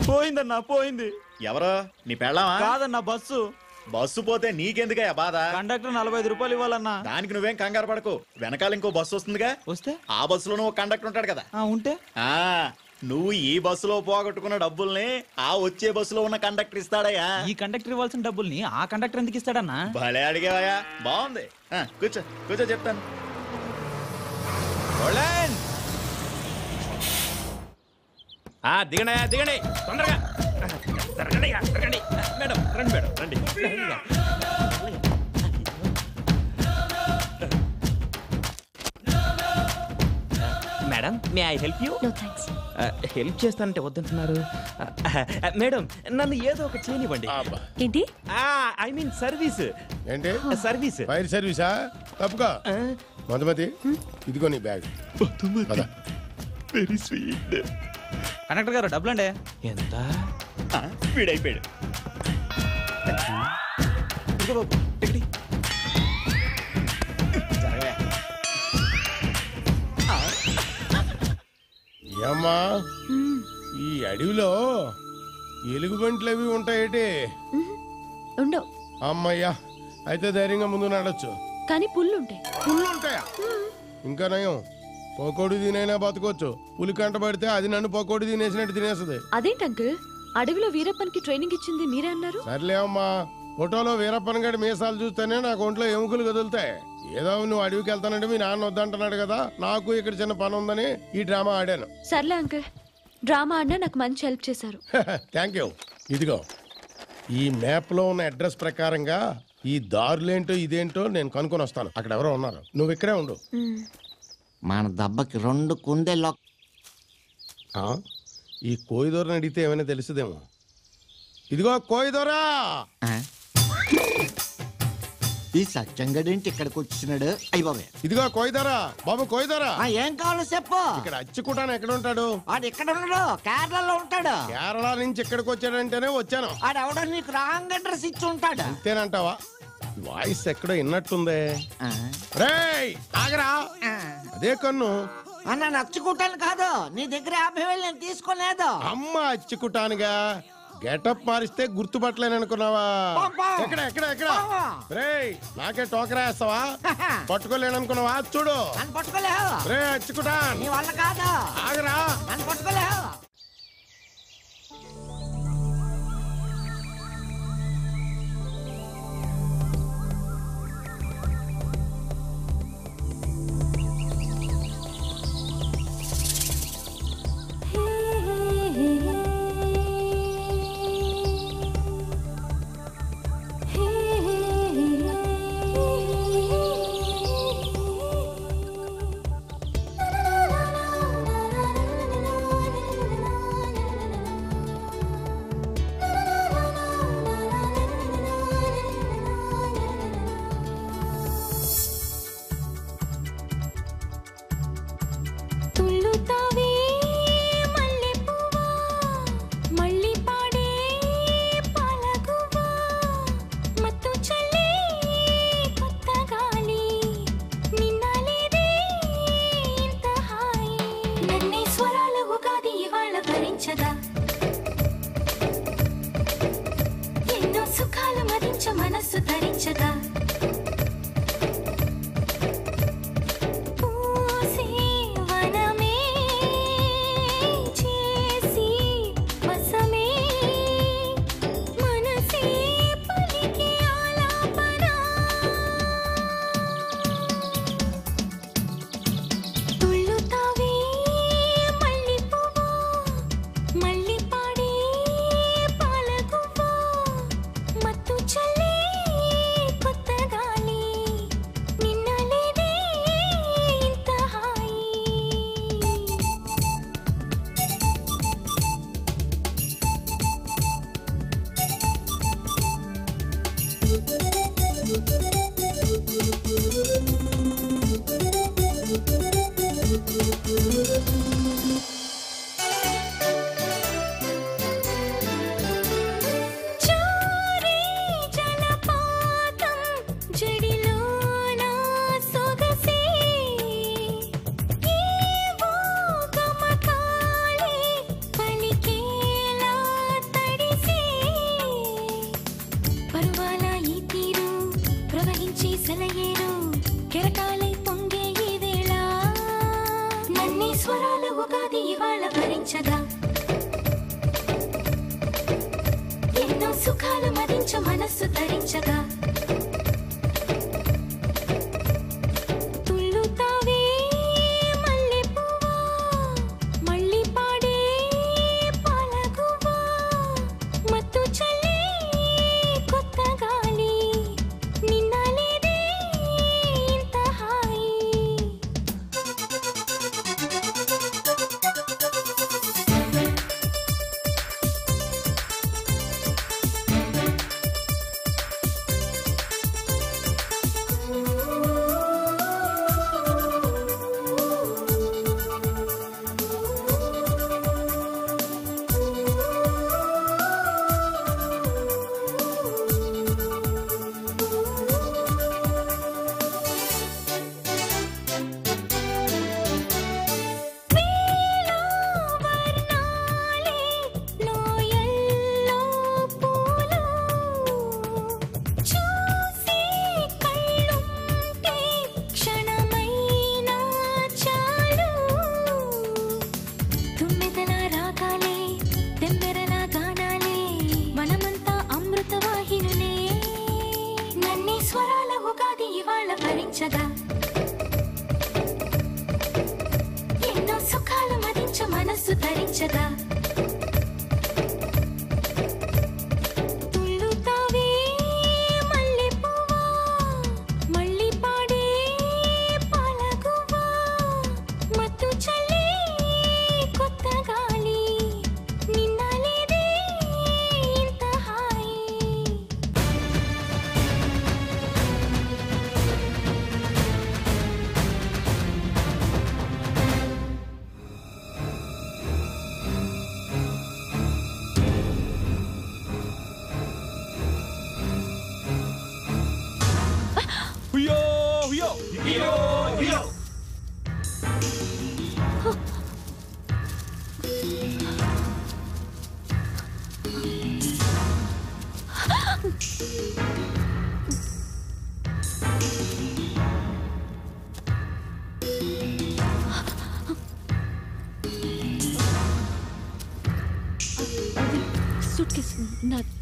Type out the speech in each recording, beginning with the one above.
పోయిందన్నా పోయింది. ఎవరో నీ పెళ్ళామా? కాదన్నా బస్సు. బస్సు పోతే నీకెందుకయ్యా బాధ? కండక్టర్ 45 రూపాయలు ఇవ్వాలన్నా. దానికి నువ్వేం కంగారు పడకు, వెనకాల ఇంకో బస్సు వస్తుందిగా. వస్తే ఆ బస్సులో నువ్వు కండక్టర్ ఉంటాడు కదా. ఉంటే నువ్వు ఈ బస్సులో పోగొట్టుకున్న డబ్బుల్ని ఆ వచ్చే బస్సులో ఉన్న కండక్టర్ ఇస్తాడయ్యా. ఈ కండక్టర్ ఇవ్వాల్సిన డబ్బుల్ని ఆ కండక్టర్ ఎందుకు ఇస్తాడన్నా? భలే అడిగావయ్యా, బాగుంది. కూర్చో కూర్చో చెప్తాను. దిగండి దిగండి తొందరగా తిరగండి. మేడం రండి మేడం రండి. Madam may I help you? Help చేస్తానంటే వద్దంటున్నారు. మేడం నన్ను ఏదో ఒక చేయనివ్వండి. ఏంటి? I mean service. ఏంటి సర్వీస్? ఫైర్ సర్వీసా? తప్పుగా మధుమతి, ఇదిగో నీ బ్యాగ్. Very sweet. కండక్టర్ గారు డబ్బులు అండి. ఎంత? వీడైపోయాడు. ఏమ్మా, ఈ అడవిలో ఎలుగుబంట్లు అవి ఉంటాయేటి? ఉండవు. అమ్మయ్యా, అయితే ధైర్యంగా ముందు నడచ్చు. కానీ పుల్లుంటాయి. పుల్లుంటాయా? ఇంకా నయం, పకోడి తినైనా బతకొచ్చు. పులి కంట పడితే అది నన్ను పకోడి తినేసినట్టు తినేస్తుంది. అదేంటి అంకుల్, అడవిలో వీరప్పన్కి ట్రైనింగ్ ఇచ్చింది మీరే అన్నారు. సర్లే అమ్మా, ఫోటోలో వీరప్పన్ గడి మీసాలు చూస్తేనే నాకు ఒంట్లో ఎముకలు కదులుతాయి. ఏదో నువ్వు అడవికి వెళ్తానంటే మీ నాన్న వద్దంటున్నాడు కదా, నాకు ఇక్కడ చిన్న పని ఉందని ఈ డ్రామా ఆడాను. సర్లే అంకుల్, డ్రామా ఆడినా నాకు మంచి హెల్ప్ చేశారు. Thank you. ఇదిగో ఈ మ్యాప్ లో ఉన్న అడ్రస్ ప్రకారంగా ఈ దారులేంటో ఇదేంటో నేను కనుక్కొని వస్తాను. అక్కడ ఎవరో ఉన్నారు, నువ్వు ఇక్కడే ఉండు. మన దెబ్బకి 2 కుందేళ్ళు. ఈ కోయిదోరని అడిగితే ఏమైనా తెలుసుదేమో. ఇదిగో కోయిదోరా. ఈ సత్యంగడేంటి ఇక్కడికి వచ్చినాడు? అయ్యి బాబే. ఇదిగో కోయిదోరా, బాబు కోయిదోరా. ఏం కావాలో చెప్పు. ఇక్కడ అచ్చుకుంటాను. ఎక్కడ ఉంటాడు? వాడు ఇక్కడ ఉన్నాడు, కేరళలో ఉంటాడు. కేరళ నుంచి ఇక్కడికి వచ్చాడంటేనే వచ్చాను. ఆడెవడో నీకు రాంగ్ అడ్రస్ ఇచ్చి ఉంటాడు. అంతేనంటావా? వాయిస్ ఎక్కడో విన్నట్టుందే. రేయ్ ఆగరా, అదే కన్ను. అన్న నచ్చుకుంటాను కాదు, నీ దగ్గర 50,000 నేను తీసుకోలేదు. అమ్మ అచ్చుకుంటానుగా, గెటప్ మారిస్తే గుర్తుపట్టలేననుకున్నావా? ఎక్కడ ఎక్కడ ఎక్కడ? రేయ్ నాకే టోకరా వేస్తావా? పట్టుకోలేననుకున్నావా? చూడు నన్ను పట్టుకోలేవు. రే అచ్చుకుంటా, నీ వల్ల కాదు. ఆగరా, నన్ను పట్టుకోలేవు. మనస్సు తరించగా ఎన్నో సుఖాలు మదించ మనస్సు ధరించగా తుల్లుతావే మల్లెపువ్వా మళ్ళీ పాడే పాలగువ్వా మత్తు చల్లే కొత్త గాలి నిన్న లేదే ఇంత హాయి సూట్ కేసు నాది.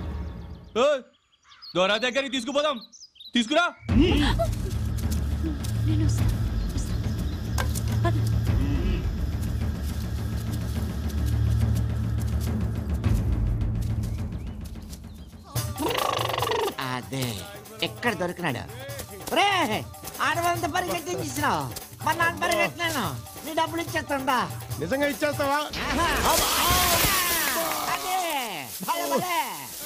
దొరా దగ్గరికి తీసుకుపోదాం. తీసుకురా. నేను వస్తా. పద. అదే ఎక్కడ దొరికినాడు? రే ఆడవాళ్ళంతా పరిగెత్తించినావు, మరి నాన్న పరిగెట్టినాను. నీ డబ్బులు ఇచ్చేస్తుందా? నిజంగా ఇచ్చేస్తావా? అదే భలే భలే.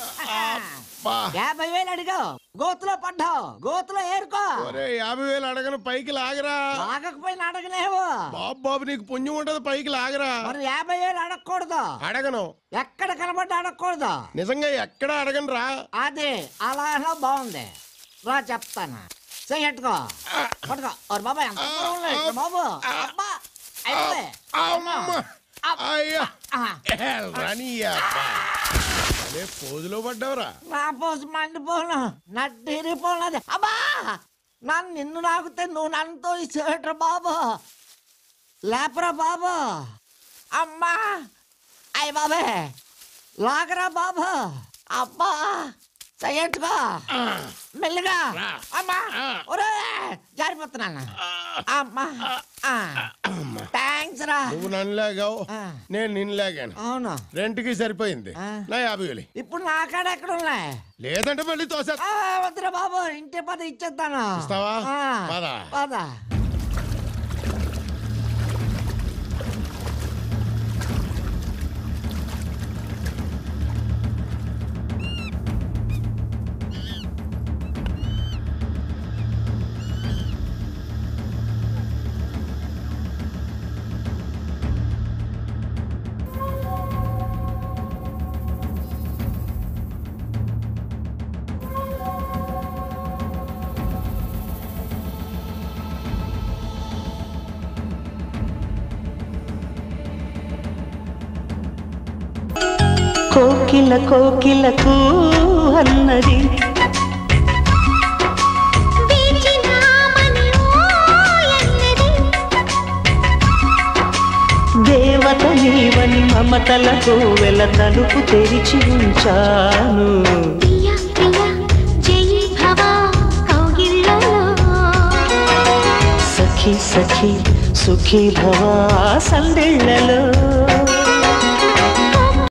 50,000 అడిగావు, గోతులో పడ్డావు, గోతులో ఏరుకో. 50,000 అడగను, పైకి లాగరా. లాగకపోయినా అడగలేవు. బాబు నీకు పుణ్యం ఉంటది, పైకి లాగరా. మరి 50,000 అడగకూడదు. అడగను. ఎక్కడ కనబడ్డా అడగకూడదు. నిజంగా ఎక్కడ అడగను రా. అదే అలా బాగుంది రా, చెప్తాను. చెయ్యట్టుకో పట్టుకో. ఓర్ బాబా ఎంత బాబు. అబ్బా అయిపోయి. పోజులో పడ్డావురా. నా పోజు మండిపోను, నడ్డిరిపోనది. అబ్బా నన్ను నిన్ను నాకుతే నువ్వు నన్నుతో ఇచ్చేట్రా బాబు. లేపరా బాబు. అమ్మా అయ్య బాబే లాగరా బాబు. అబ్బా చెయ్యట్టుకో మెల్లిగా. అమ్మా ఒరే జారిపోతున్నాను. అమ్మా థ్యాంక్స్ రా. నువ్వు నన్ను లాగావు, నేను నిన్ను లాగాను. అవును, రెంట్కి సరిపోయింది నా 50,000. ఇప్పుడు నా కాడ ఎక్కడ ఉన్నాయి? లేదంటే మళ్ళీ తోసా. వద్దురా బాబు, ఇంటి పద ఇచ్చేస్తాను. ఇస్తావా? పద పద. కోకిల కోకిలకు అన్నది దేవత నీవని మమతలకు వెల తలుపు తెరిచి ఉంచాను. సఖి సుఖీ భవా సందిళ్ళలో